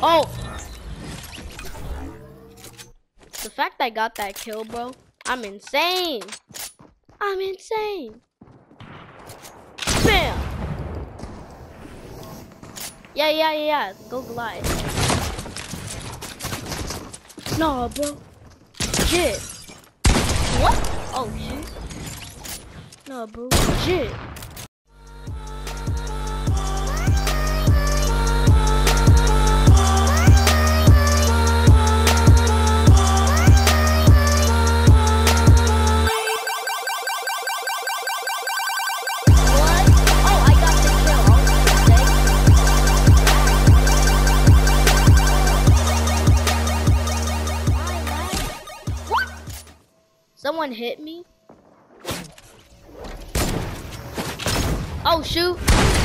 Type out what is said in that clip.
Oh! The fact I got that kill, bro, I'm insane. I'm insane. Bam! Yeah. Go Goliath. Nah, bro. Shit. What? Oh, shit. Nah, bro. Shit. Someone hit me. Oh, shoot.